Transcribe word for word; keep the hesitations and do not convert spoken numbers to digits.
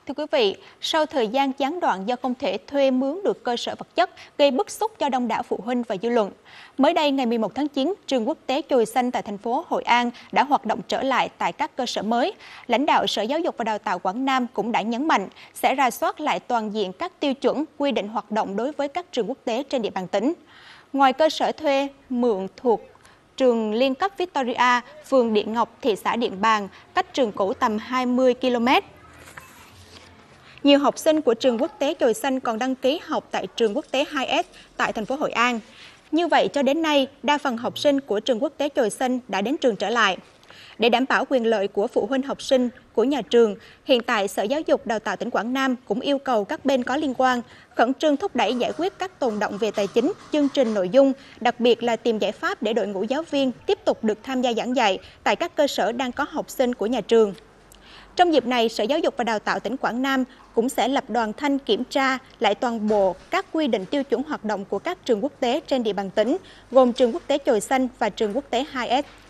Thưa quý vị, sau thời gian gián đoạn do không thể thuê mướn được cơ sở vật chất, gây bức xúc cho đông đảo phụ huynh và dư luận. Mới đây, ngày mười một tháng chín, trường quốc tế Chồi Xanh tại thành phố Hội An đã hoạt động trở lại tại các cơ sở mới. Lãnh đạo Sở Giáo dục và Đào tạo Quảng Nam cũng đã nhấn mạnh sẽ rà soát lại toàn diện các tiêu chuẩn quy định hoạt động đối với các trường quốc tế trên địa bàn tỉnh. Ngoài cơ sở thuê mượn thuộc trường liên cấp Victoria, phường Điện Ngọc, thị xã Điện Bàn, cách trường cũ tầm hai mươi ki lô mét. Nhiều học sinh của trường quốc tế Chồi Xanh còn đăng ký học tại trường quốc tế hai S tại thành phố Hội An. Như vậy, cho đến nay, đa phần học sinh của trường quốc tế Chồi Xanh đã đến trường trở lại. Để đảm bảo quyền lợi của phụ huynh học sinh của nhà trường, hiện tại Sở Giáo dục Đào tạo tỉnh Quảng Nam cũng yêu cầu các bên có liên quan khẩn trương thúc đẩy giải quyết các tồn đọng về tài chính, chương trình nội dung, đặc biệt là tìm giải pháp để đội ngũ giáo viên tiếp tục được tham gia giảng dạy tại các cơ sở đang có học sinh của nhà trường. Trong dịp này, Sở Giáo dục và Đào tạo tỉnh Quảng Nam cũng sẽ lập đoàn thanh kiểm tra lại toàn bộ các quy định tiêu chuẩn hoạt động của các trường quốc tế trên địa bàn tỉnh, gồm trường quốc tế Chồi Xanh và trường quốc tế hai S.